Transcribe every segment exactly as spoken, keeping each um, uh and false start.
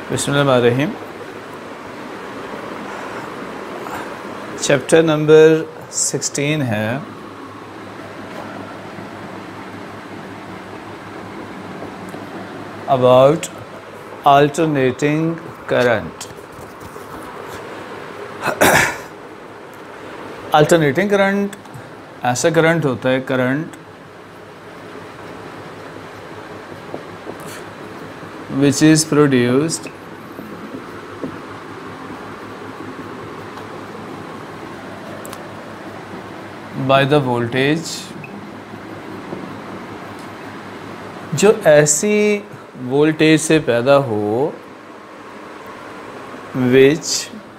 बिस्मिल्लाहिर्रहमानिर्रहीम। Chapter number sixteen है about alternating current. Alternating current ऐसा करंट होता है current which is produced by the voltage, जो ऐसी वोल्टेज से पैदा हो which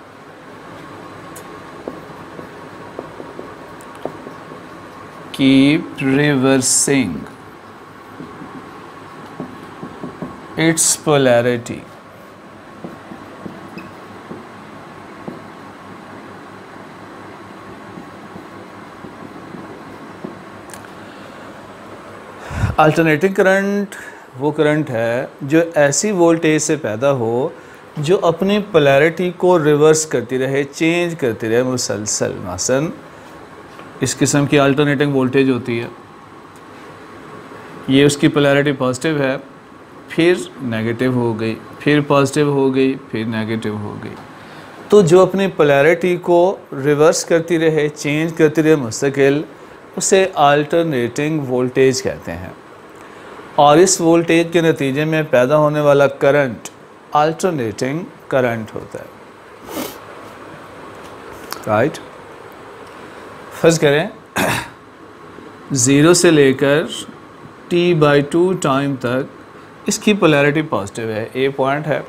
keep reversing its polarity. Alternating current वो करंट है जो ऐसी वोल्टेज से पैदा हो जो अपनी पोलैरिटी को रिवर्स करती रहे, चेंज करती रहे मुसलसल। मसलन इस किस्म की अल्टरनेटिंग वोल्टेज होती है, ये उसकी पोलैरिटी पॉजिटिव है, फिर नेगेटिव हो गई, फिर पॉजिटिव हो गई, फिर नेगेटिव हो गई। तो जो अपनी पोलैरिटी को रिवर्स करती रहे, चेंज करती रहे मुस्तकिल, उसे अल्टरनेटिंग वोल्टेज कहते हैं। और इस वोल्टेज के नतीजे में पैदा होने वाला करंट अल्टरनेटिंग करंट होता है। राइट, फर्ज करें ज़ीरो से लेकर टी बाई टू टाइम तक इसकी पोलैरिटी पॉजिटिव है, ए पॉइंट है,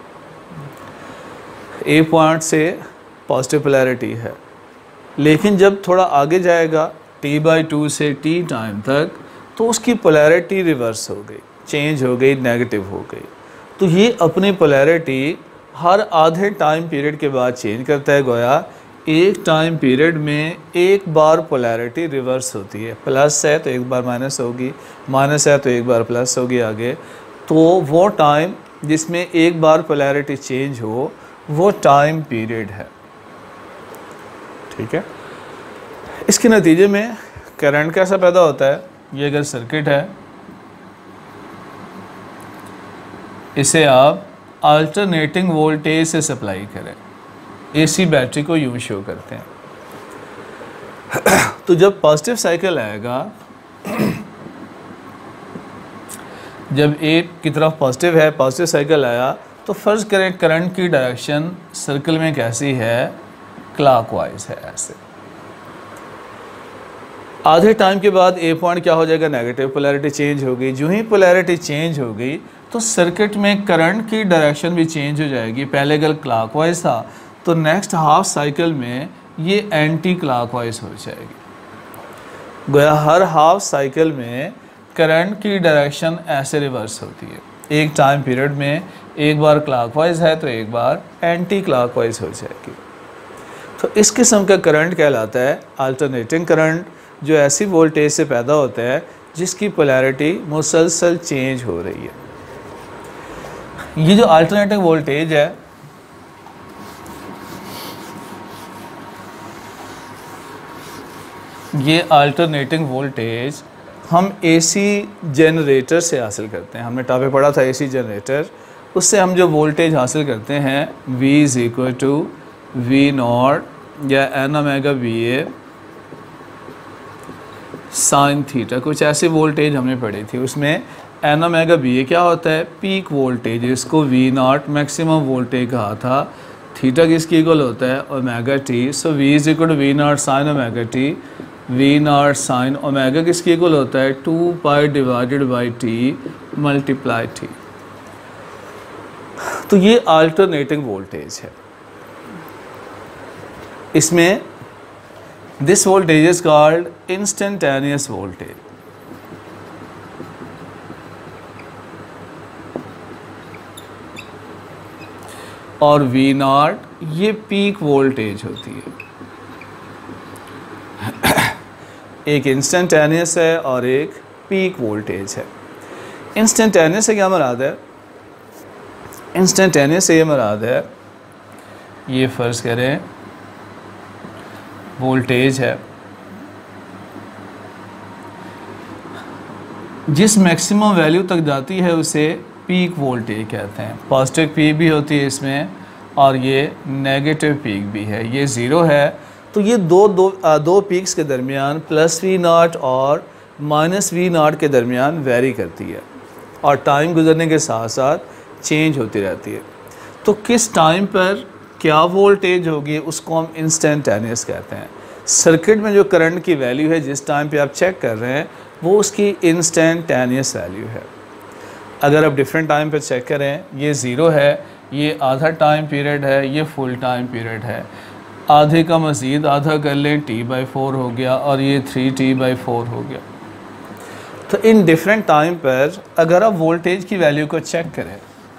ए पॉइंट से पॉजिटिव पोलैरिटी है। लेकिन जब थोड़ा आगे जाएगा टी बाई टू से टी टाइम तक, तो उसकी पोलैरिटी रिवर्स हो गई, चेंज हो गई, नेगेटिव हो गई। तो ये अपनी पोलैरिटी हर आधे टाइम पीरियड के बाद चेंज करता है। गोया एक टाइम पीरियड में एक बार पोलैरिटी रिवर्स होती है, प्लस है तो एक बार माइनस होगी, माइनस है तो एक बार प्लस होगी आगे। तो वो टाइम जिसमें एक बार पोलैरिटी चेंज हो वो टाइम पीरियड है। ठीक है, इसके नतीजे में करंट कैसा पैदा होता है? ये अगर सर्किट है, इसे आप अल्टरनेटिंग वोल्टेज से सप्लाई करें, एसी बैटरी को यूं शो करते हैं। तो जब पॉजिटिव साइकिल आएगा, जब एक की तरफ पॉजिटिव है, पॉजिटिव साइकिल आया, तो फ़र्ज़ करें करंट की डायरेक्शन सर्कल में कैसी है? क्लॉकवाइज है। ऐसे आधे टाइम के बाद ए पॉइंट क्या हो जाएगा? नेगेटिव, पोलैरिटी चेंज हो गई। जो ही पोलैरिटी चेंज हो गई तो सर्किट में करंट की डायरेक्शन भी चेंज हो जाएगी। पहले अगर क्लॉकवाइज था तो नेक्स्ट हाफ साइकिल में ये एंटी क्लॉकवाइज हो जाएगी। गोया हर हाफ साइकिल में करंट की डायरेक्शन ऐसे रिवर्स होती है। एक टाइम पीरियड में एक बार क्लॉकवाइज है तो एक बार एंटी क्लॉकवाइज हो जाएगी। तो इस किस्म का करंट कहलाता है अल्टरनेटिंग करंट, जो ऐसी वोल्टेज से पैदा होता है जिसकी पोलैरिटी मुसलसल चेंज हो रही है। ये जो अल्टरनेटिंग वोल्टेज है, ये अल्टरनेटिंग वोल्टेज हम एसी जनरेटर से हासिल करते हैं। हमने टॉपिक पढ़ा था एसी जनरेटर, उससे हम जो वोल्टेज हासिल करते हैं V is equal to V naught या N omega B A sine theta, कुछ ऐसी वोल्टेज हमने पढ़ी थी। उसमें एन ओमेगा बी ए क्या होता है? पीक वोल्टेज, इसको वी नॉट मैक्सिमम वोल्टेज कहा था। थीटा किसकी इक्वल होता है? Omega T. So V is equal to V naught sine omega T. V naught sine omega किसकी इक्वल होता है? Two pi divided by T multiply T. तो ये अल्टरनेटिंग वोल्टेज है। इसमें this voltage is called instantaneous voltage. और V naught ये peak voltage होती है। एक इंस्टेंटेनियस है और एक पीक वोल्टेज है। इंस्टेंटेनियस से क्या मुराद है? इंस्टेंटेनियस से ये मुराद है, ये फ़र्ज़ करें वोल्टेज है, जिस मैक्सिमम वैल्यू तक जाती है उसे पीक वोल्टेज कहते हैं। पॉजिटिव पीक भी होती है इसमें और ये नेगेटिव पीक भी है। ये ज़ीरो है तो ये दो दो आ, दो पीक्स के दरमियान प्लस वी नाट और माइनस वी नाट के दरमियान वेरी करती है और टाइम गुजरने के साथ साथ चेंज होती रहती है। तो किस टाइम पर क्या वोल्टेज होगी उसको हम इंस्टेंटेनियस कहते हैं। सर्किट में जो करंट की वैल्यू है जिस टाइम पे आप चेक कर रहे हैं वो उसकी इंस्टेंटेनियस वैल्यू है। अगर आप डिफरेंट टाइम पर चेक करें, ये ज़ीरो है, ये आधा टाइम पीरियड है, ये फुल टाइम पीरियड है। आधे का मज़ीद आधा कर लें, टी बाई फोर हो गया और ये थ्री टी बाई फोर हो गया। तो इन डिफरेंट टाइम पर अगर आप वोल्टेज की वैल्यू को चेक करें,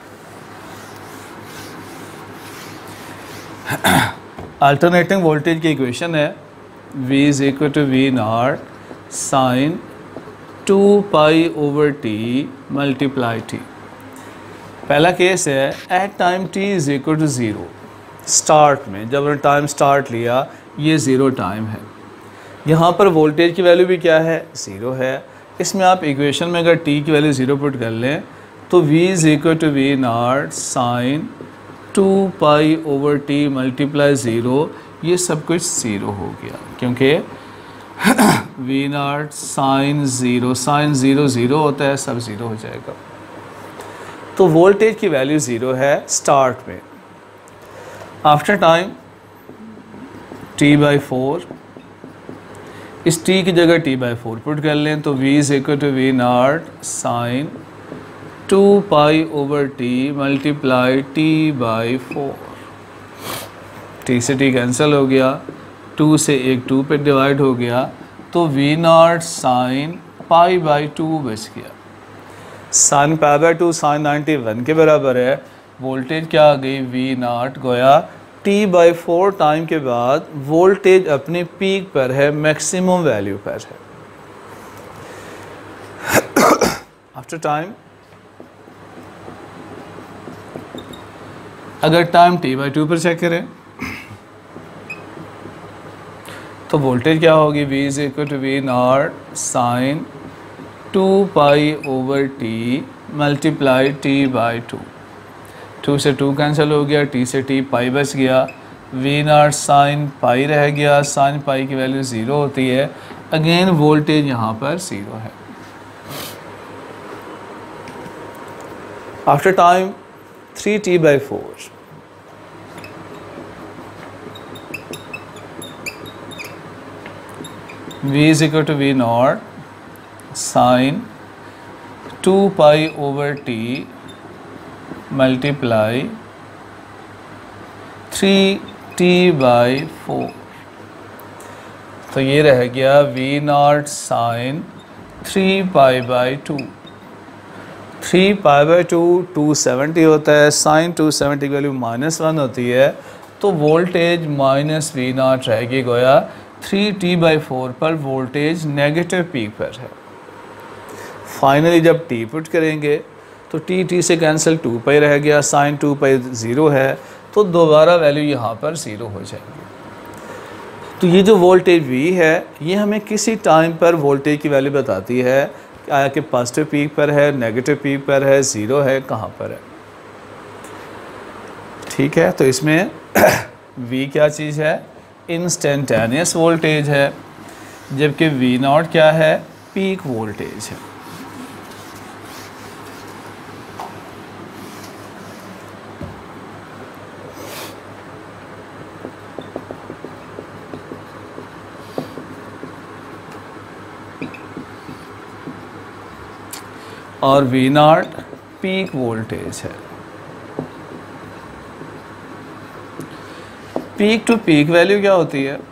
अल्टरनेटिंग वोल्टेज की इक्वेशन है V is equal to V naught sine two pi over T multiply T. पहला केस है at time t is equal to zero. Start में जब हमने टाइम स्टार्ट लिया ये ज़ीरो टाइम है। यहाँ पर वोल्टेज की वैल्यू भी क्या है, ज़ीरो है। इसमें आप इक्वेशन में अगर t की वैल्यू ज़ीरो पुट कर लें तो v is equal to V naught sine two pi over T multiply zero, ये सब कुछ ज़ीरो हो गया क्योंकि V naught sine zero, sine zero zero होता है, सब ज़ीरो हो जाएगा। तो वोल्टेज की वैल्यू ज़ीरो है स्टार्ट में। After time t by four, इस t की जगह t बाई फोर पुट कर लें तो v is equal to V naught sine two pi over T multiply T by four. T से टी कैंसिल हो गया, टू से एक टू पे डिवाइड हो गया तो V naught sine pi by two बच गया। Sine pi by two sine ninety one के बराबर है। वोल्टेज क्या आ गई, वी नॉट गोया टी बाई फोर टाइम के बाद वोल्टेज अपनी पीक पर है, मैक्सिमम वैल्यू पर है। आफ्टर टाइम अगर टाइम टी बाई टू पर चेक करें तो वोल्टेज क्या होगी, v is equal to V naught sine two pi over T multiply T by two. Two से टू कैंसिल हो गया, t से t पाई बच गया, v नॉट साइन पाई रह गया। साइन पाई की वैल्यू ज़ीरो होती है। अगेन वोल्टेज यहाँ पर ज़ीरो है। After time three T by four, v is equal to V naught sine two pi over T multiply three T by four. तो ये रह गया v naught sine three pi by two. Three pi by two two seventy होता है, sine two seventy की value minus one होती है तो वोल्टेज माइनस वी नॉट रहेगी। गोया थ्री टी बाई फोर पर वोल्टेज नेगेटिव पीक पर है। फाइनली जब t पुट करेंगे तो t t से कैंसिल टू पाई रह गया, साइन टू पाई ज़ीरो है तो दोबारा वैल्यू यहाँ पर ज़ीरो हो जाएगी। तो ये जो वोल्टेज v है ये हमें किसी टाइम पर वोल्टेज की वैल्यू बताती है कि आया कि पॉजिटिव पीक पर है, नेगेटिव पीक पर है, ज़ीरो है, कहाँ पर है। ठीक है, तो इसमें v क्या चीज़ है, इंस्टेंटेनियस वोल्टेज है, जबकि वी नॉट क्या है, पीक वोल्टेज है। और वी नॉट पीक वोल्टेज है। पीक टू पीक वैल्यू क्या होती है,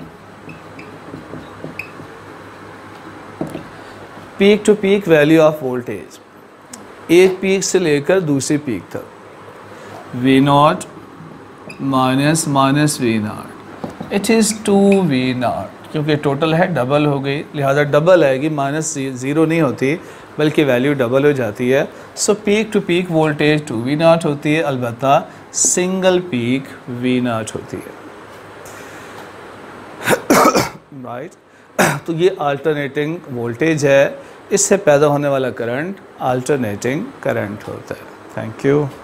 peak to peak value of voltage एक पीक से लेकर दूसरी पीक तक, V naught minus minus V naught, it is two V naught. क्योंकि टोटल है डबल हो गई, लिहाजा डबल आएगी, माइनस ज़ीरो नहीं होती बल्कि वैल्यू डबल हो जाती है। So peak to peak voltage two V naught होती है, अलबत्ता सिंगल पीक वी नाट होती है, राइट right? तो ये अल्टरनेटिंग वोल्टेज है, इससे पैदा होने वाला करंट अल्टरनेटिंग करंट होता है। Thank you.